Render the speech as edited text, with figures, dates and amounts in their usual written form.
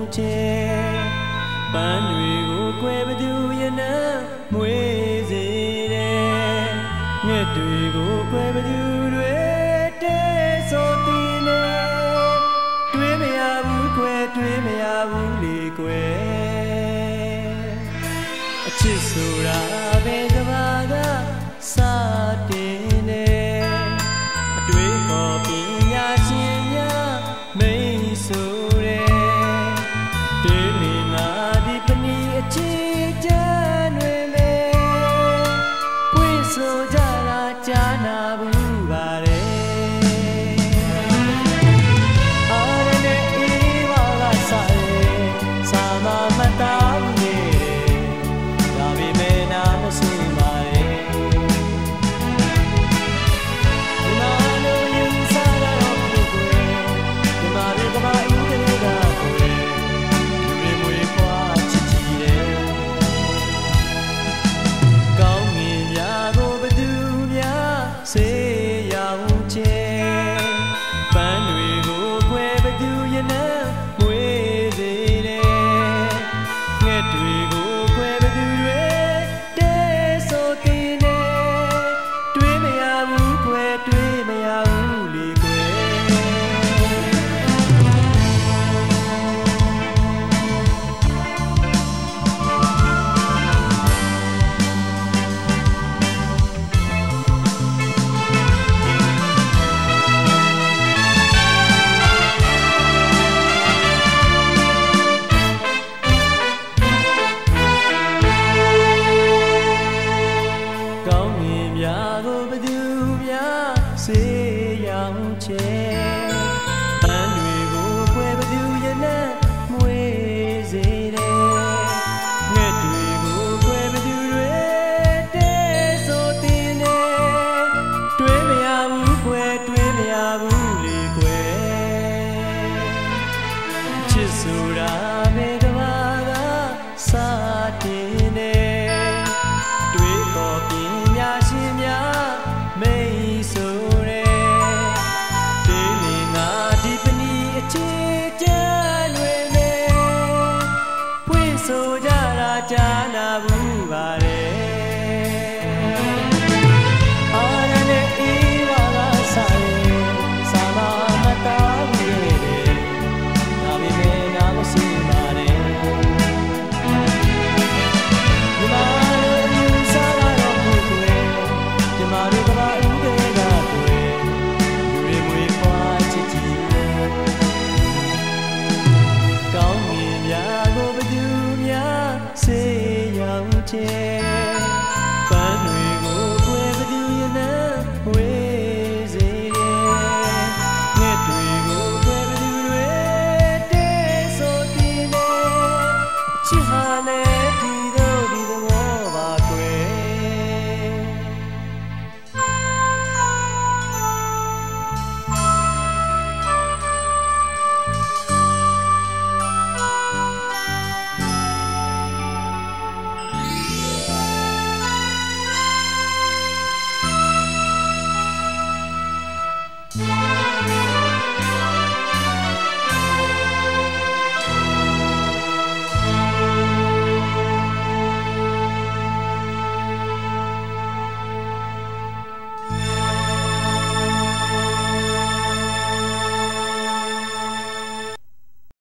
ချေပန်းတွေကိုကွယ်ဘသူရနမွေးစေတယ်ငှက်တွေကိုကွယ်ဘသူတွေတဲဆိုတင်နေတွေးမရဘူးကွယ်တွေးမရဘူးလေကွယ်အချစ်ဆိုတာပဲကဘာကစတင်နေအတွေ့အခေါ်ပညာရှင်များမိတ်ဆိုတယ်တေးလီငါဒီပဏီအချစ်ကြမ်းတွေလေပွင့်ဆိုကြတာကြားနာဘူးပါတယ်အားရနဲ့အေးဝါကစားရဲ့စာမမတာဘူးနေဒါပေမဲ့နာမရှိပါရဲ့စေရောင်ချေပန်းတွေကိုကွယ်ဘသူရနမွေးစေတယ်ငှက်တွေကိုကွယ်ဘသူတွေတဲဆိုတင်နေတွေးမရဘူးကွယ်တွေးမရဘူးလေကွယ်စေရောင်ချေပန်းတွေကိုကွယ်ဘသူရနမွေးစေတယ်ငှက်တွေကိုကွယ်ဘသူတွေတဲဆိုတင်နေတွေးမရဘူးကွယ်တွေးမရဘူးလေကွယ်ချစ်ဆိုတာပဲကဘာကစတင်နေတွေးခေါ်ပညာရှင်များမိတ်ဆိုဆိုကြတာကြားနာဘူးပါတယ်အားရနဲ့အေးဝါကစားရဲ့စာမမတာဘူးရဲ့ဒါပေမဲ့နာမရှိပါတယ်ဒီမှာလူစားတော့ဘူးကွယ်ဒီမှာလူကဘာဦးတဲ့ကကွယ်လူတွေမွေးဖွားချစ်ကြည့်ကောင်းမြင်များကိုဘသူစေရောင်ချေပန်းတွေကိုကွယ်ဘသူရနမွေးစေတယ်ငှက်တွေကိုကွယ်ဘသူတွေတဲဆိုတင်နေချစ်ဟာနဲ့ဒီတော့ဒီသဘောပါကွယ် Yeah.